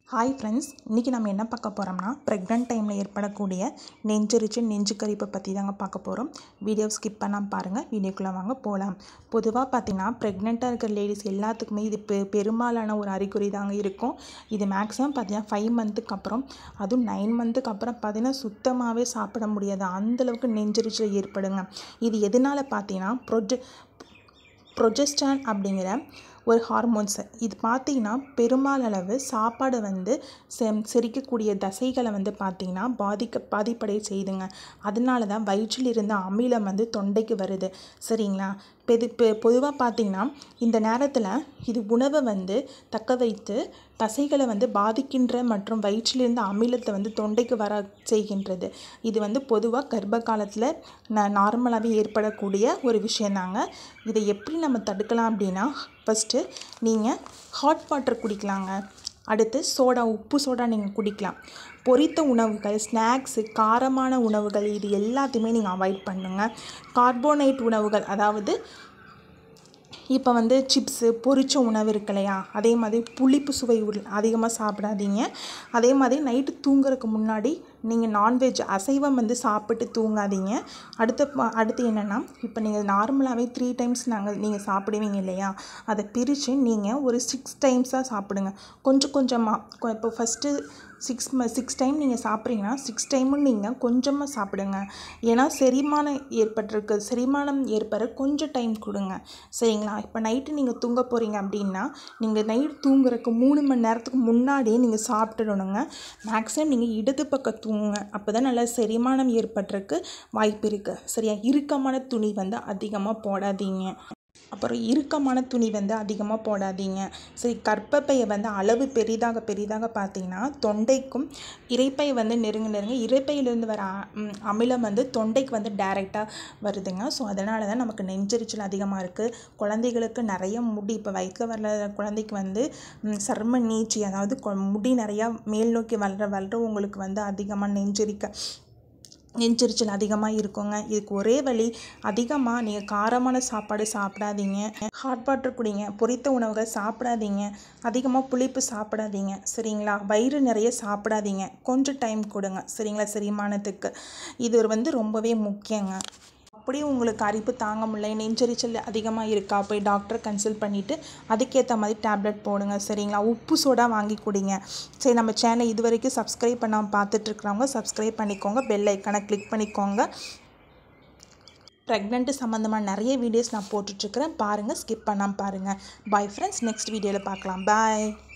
Hi friends, இன்றைக்கி நம்ம என்ன பார்க்க போகிறோம்னா ப்ரெக்னென்ட் டைமில் ஏற்படக்கூடிய நெஞ்செரிச்சல் நெஞ்சு கரிப்பை பற்றி தாங்க பார்க்க போகிறோம். வீடியோ ஸ்கிப் பண்ணாமல் பாருங்கள். வீடியோக்குள்ளே வாங்க போகலாம். பொதுவாக பார்த்திங்கன்னா ப்ரெக்னெண்ட்டாக இருக்கிற லேடிஸ் எல்லாத்துக்குமே இது பெரும்பாலான ஒரு அறிகுறி தாங்க இருக்கும். இது மேக்ஸிமம் பார்த்திங்கன்னா 5 மந்த்துக்கு அப்புறம், அதுவும் 9 மந்த்துக்கு அப்புறம் பார்த்திங்கன்னா சுத்தமாகவே சாப்பிட முடியாது, அந்தளவுக்கு நெஞ்செரிச்சல் ஏற்படுங்க. இது எதனால் பார்த்திங்கன்னா ப்ரொஜெஸ்டான் அப்படிங்கிற ஒரு ஹார்மோன்ஸ். இது பார்த்திங்கன்னா பெரும்பாலளவு சாப்பாடு செரிக்கக்கூடிய தசைகளை பார்த்திங்கன்னா பாதிப்படைய செய்துங்க. அதனால தான் வயிற்றில் இருந்த அமிலம் தொண்டைக்கு வருது. சரிங்களா? பொதுவாக பார்த்திங்கன்னா இந்த நேரத்தில் இது உணவை தக்க வைத்து தசைகளை பாதிக்கின்ற மற்றும் வயிற்றிலிருந்து அமிலத்தை தொண்டைக்கு வர செய்கின்றது. இது பொதுவாக கர்ப்ப காலத்தில் நார்மலாகவே ஏற்படக்கூடிய ஒரு விஷயந்தாங்க. இதை எப்படி நம்ம தடுக்கலாம் அப்படின்னா, ஃபஸ்ட்டு நீங்கள் ஹாட் வாட்டர் குடிக்கலாங்க. அடுத்து உப்பு சோடா நீங்கள் குடிக்கலாம். பொரித்த உணவுகள், ஸ்நாக்ஸு, காரமான உணவுகள் இது எல்லாத்தையுமே நீங்கள் அவாய்ட் பண்ணுங்கள். கார்போனேட் உணவுகள், அதாவது இப்போ சிப்ஸு, பொரிச்ச உணவு இருக்கு இல்லையா, அதே மாதிரி புளிப்பு சுவை அதிகமாக சாப்பிடாதீங்க. அதே மாதிரி நைட்டு தூங்குறதுக்கு முன்னாடி நீங்கள் நான்வெஜ் அசைவம் சாப்பிட்டு தூங்காதீங்க. அடுத்து என்னென்னா, இப்போ நீங்கள் நார்மலாகவே 3 டைம்ஸ் நீங்கள் சாப்பிடுவீங்க இல்லையா, அதை பிரித்து நீங்கள் ஒரு 6 டைம்ஸாக சாப்பிடுங்க. கொஞ்சம் கொஞ்சமாக. இப்போ ஃபஸ்ட்டு 6 டைம் நீங்கள் சாப்பிட்றீங்கன்னா 6 டைமும் நீங்கள் கொஞ்சமாக சாப்பிடுங்க. ஏன்னா செரிமானம் ஏற்பட கொஞ்சம் டைம் கொடுங்க. சரிங்களா? இப்போ நைட்டு நீங்கள் தூங்க போகிறீங்க அப்படின்னா, நீங்கள் நைட்டு தூங்குறதுக்கு 3 மணி நேரத்துக்கு முன்னாடியே நீங்கள் சாப்பிட்டுடணுங்க. மேக்ஸிமம் நீங்கள் இடது பக்கம் தூங்குங்க. அப்போ தான் நல்லா செரிமானம் ஏற்படுறதுக்கு வாய்ப்பு இருக்குது. சரியா? இறுக்கமான துணி அதிகமாக போடாதீங்க. அப்புறம் இறுக்கமான துணி அதிகமாக போடாதீங்க. சரி, கர்ப்பப்பையை அளவு பெரிதாக பார்த்தீங்கன்னா தொண்டைக்கும் இரைப்பை நெருங்க இரைப்பையிலேருந்து வர அமிலம் தொண்டைக்கு டைரெக்டாக வருதுங்க. ஸோ அதனால தான் நமக்கு நெஞ்செரிச்சல் அதிகமாக இருக்குது. குழந்தைகளுக்கு நிறைய முடி, இப்போ வயிற்றில் வர்ற குழந்தைக்கு சர்ம நீட்சி, அதாவது முடி நிறையா மேல் நோக்கி வளர்றவங்களுக்கு அதிகமாக நெஞ்செரிச்சல் அதிகமாக இருக்குங்க. இதுக்கு ஒரே வழி, அதிகமாக நீங்கள் காரமான சாப்பாடு சாப்பிடாதீங்க, ஹாட் வாட்டர் குடிங்க, பொரித்த உணவுகள் சாப்பிடாதீங்க, அதிகமாக புளிப்பு சாப்பிடாதீங்க. சரிங்களா? வயிறு நிறைய சாப்பிடாதீங்க, கொஞ்சம் டைம் கொடுங்க. சரிங்களா? செரிமானத்துக்கு இது ரொம்பவே முக்கியங்க. அப்படியே உங்களுக்கு அரிப்பு தாங்க முடியல, நெஞ்செரிச்சல் அதிகமாக இருக்கா, போய் டாக்டரை கன்சல்ட் பண்ணிவிட்டு அதுக்கேற்ற மாதிரி டேப்லெட் போடுங்க. சரிங்களா? உப்பு சோடா வாங்கி குடிங்க. சரி, நம்ம சேனல் இது வரைக்கும் சப்ஸ்கிரைப் பண்ணாமல் பார்த்துட்ருக்குறவங்க சப்ஸ்கிரைப் பண்ணிக்கோங்க, பெல் ஐக்கானை கிளிக் பண்ணிக்கோங்க. ப்ரெக்னென்ட்டு சம்மந்தமாக நிறைய வீடியோஸ் நான் போட்டுட்ருக்கிறேன், பாருங்கள், ஸ்கிப் பண்ணாமல் பாருங்கள். பாய் ஃப்ரெண்ட்ஸ், நெக்ஸ்ட் வீடியோவில் பார்க்கலாம். பாய்.